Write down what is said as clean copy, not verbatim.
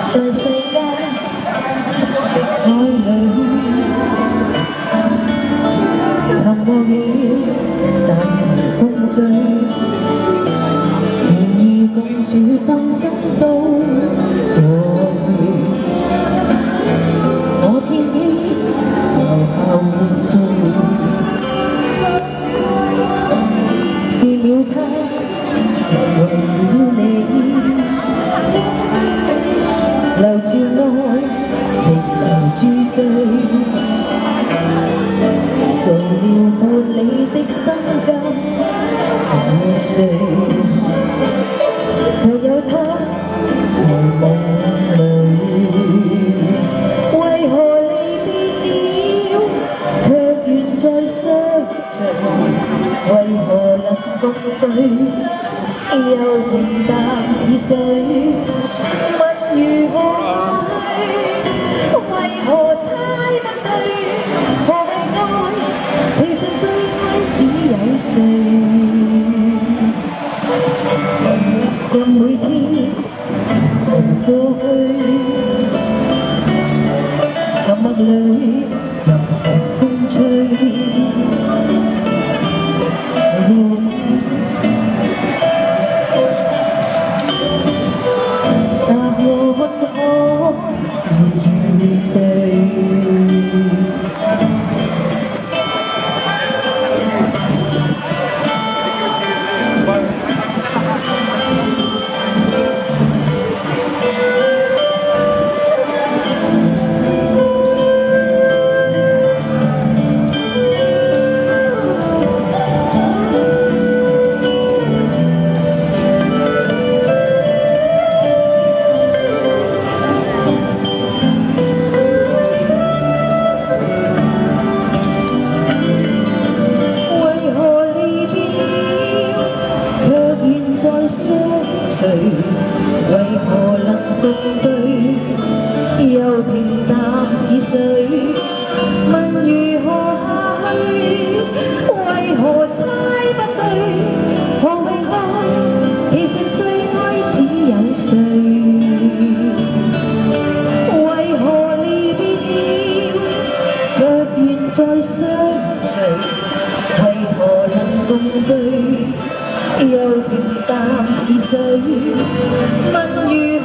在世間窄的海裏，沉默了，但無共聚，願意共住半生都過去。我偏偏又後悔，變了他，為了你。 留住愛，亦留住罪，誰料伴你的心間與誰，卻有他在夢裏。為何離別了，卻願再相隨？為何能共對，又平淡似水？ 如何去？為何猜不對？何謂愛？其實最愛只有誰？任每天能過去，沉默裏任何風吹。 是絕對。為何能共對，又平淡似水？問如何下去？為何猜不對？何謂愛？其實最愛只有誰？為何離別了，卻願再相隨？為何能共對？又平淡似水，問如